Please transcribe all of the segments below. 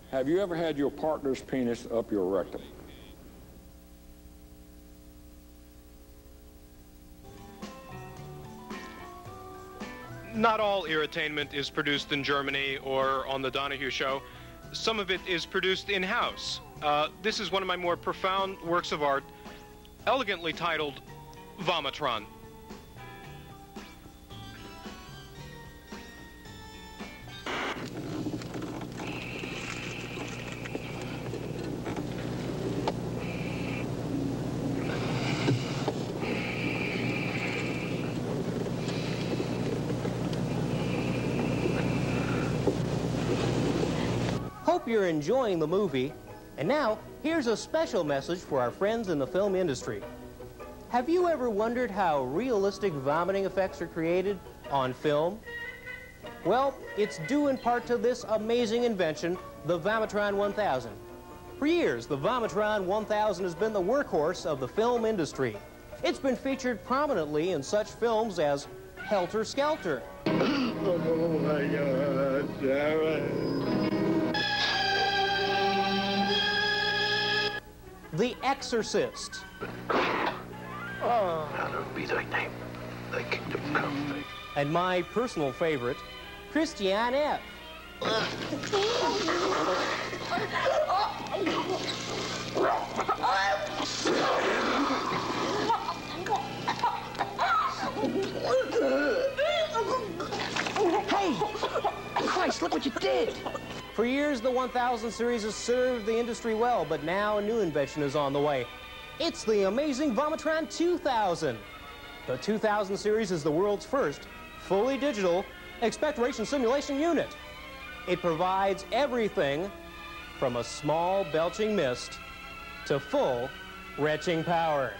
Have you ever had your partner's penis up your rectum? Not all Irritainment is produced in Germany or on the Donahue Show. Some of it is produced in-house. This is one of my more profound works of art, elegantly titled Vomitron. Hope you're enjoying the movie. And now, here's a special message for our friends in the film industry. Have you ever wondered how realistic vomiting effects are created on film? Well, it's due in part to this amazing invention, the Vomitron 1000. For years, the Vomitron 1000 has been the workhorse of the film industry. It's been featured prominently in such films as Helter Skelter. Oh my God, Sharon. The Exorcist. Hallowed be thy name, thy kingdom come. And my personal favorite, Christiane F. Hey! Christ, look what you did! For years, the 1000 series has served the industry well, but now a new invention is on the way. It's the amazing Vomitron 2000. The 2000 series is the world's first fully digital expectoration simulation unit. It provides everything from a small belching mist to full retching power.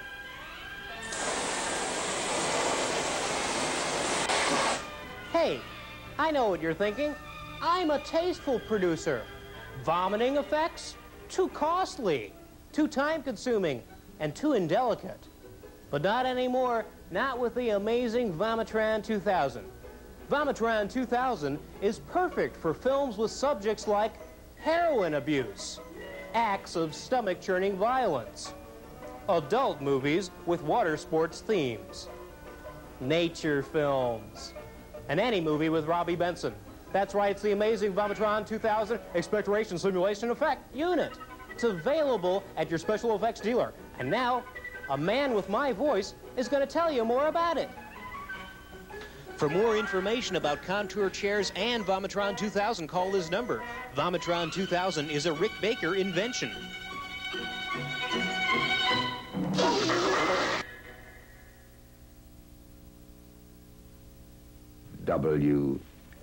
Hey, I know what you're thinking. I'm a tasteful producer. Vomiting effects? Too costly, too time-consuming, and too indelicate. But not anymore, not with the amazing Vomitron 2000. Vomitron 2000 is perfect for films with subjects like heroin abuse, acts of stomach-churning violence, adult movies with water sports themes, nature films, and any movie with Robbie Benson. That's right, it's the amazing Vomitron 2000 Expectoration Simulation Effect Unit. It's available at your special effects dealer. And now, a man with my voice is going to tell you more about it. For more information about Contour chairs and Vomitron 2000, call this number. Vomitron 2000 is a Rick Baker invention. WFMU.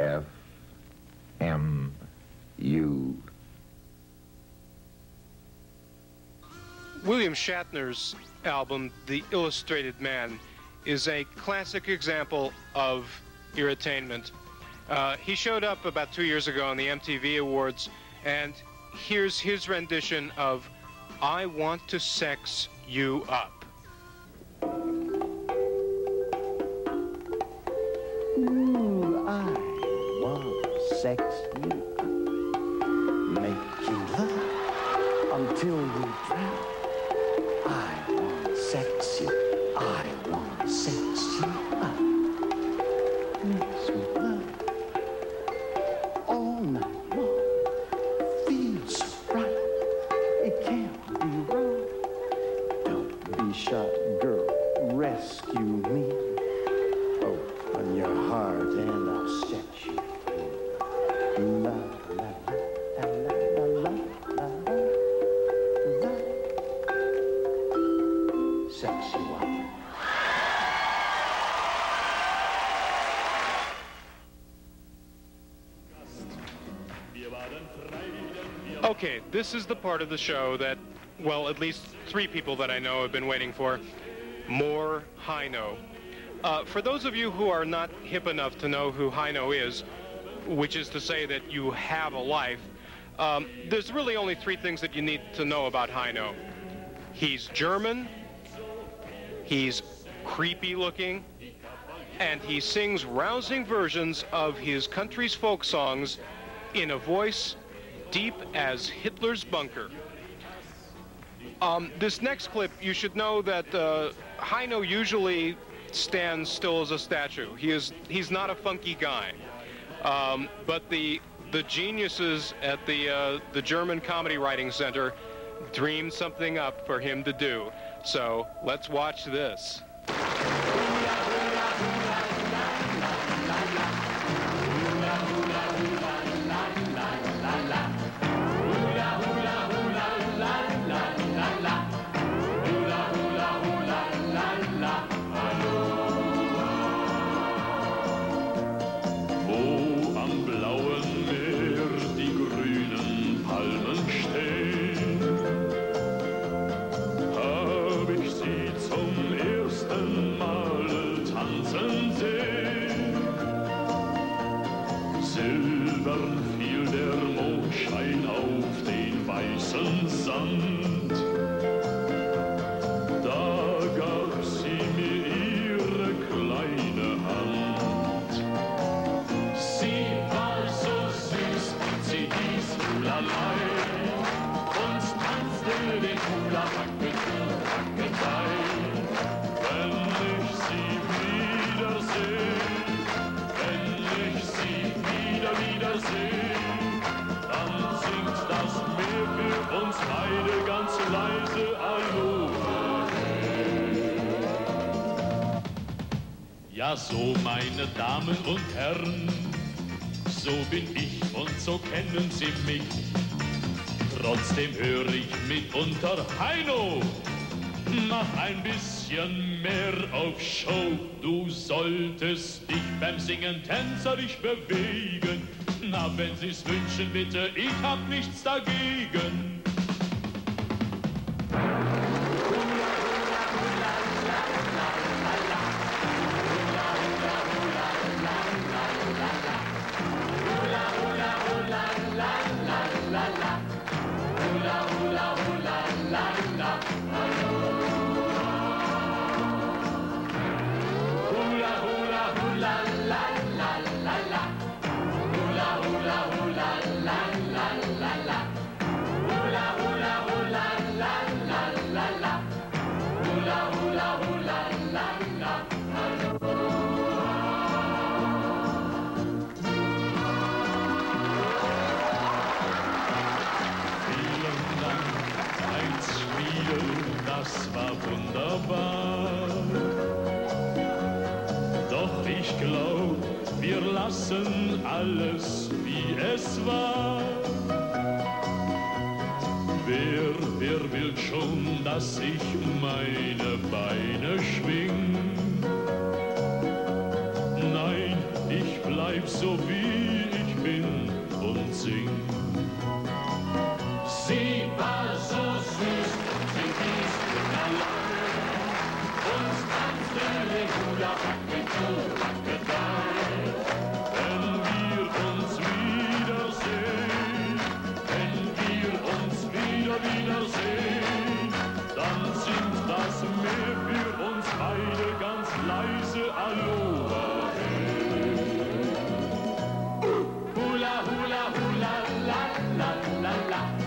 William Shatner's album, The Illustrated Man, is a classic example of Irritainment. He showed up about 2 years ago on the MTV Awards, and here's his rendition of I Want to Sex You Up. Ooh, I want to sex you up. Make you love until you drown. I want to sex you. I want to sex you up. Makes me love all night long. Feels so right. It can't be wrong. Don't be shot, girl. Rescue me. Open your heart and I'll set you free. La la la la la la la la. Sex you up. Okay, this is the part of the show that, well, at least 3 people that I know have been waiting for. More Hino. For those of you who are not hip enough to know who Hino is, which is to say that you have a life, there's really only 3 things that you need to know about Hino. He's German, he's creepy looking, and he sings rousing versions of his country's folk songs in a voice deep as Hitler's bunker. This next clip, you should know that Heino usually stands still as a statue. He's not a funky guy. But the geniuses at the German Comedy Writing Center dreamed something up for him to do. So let's watch this. Ja, so meine Damen und Herren, so bin ich und so kennen Sie mich. Trotzdem höre ich mitunter Heino, mach ein bisschen mehr auf Show. Du solltest dich beim Singen tänzerisch bewegen. Na, wenn Sie's wünschen, bitte, ich hab nichts dagegen. Das war wunderbar. Doch ich glaub, wir lassen alles, wie es war. Wer will schon, dass ich meine Beine schwing? Nein, ich bleib so, wie ich bin und sing. Sie war so süß, sie hieß alleine, uns tanzte den Hula Backe zu Backe rein. Wenn wir uns wiedersehen, wiedersehen, dann singt das Meer für uns beide ganz leise Aloha. Hula, hula, hula, la, la, la, la.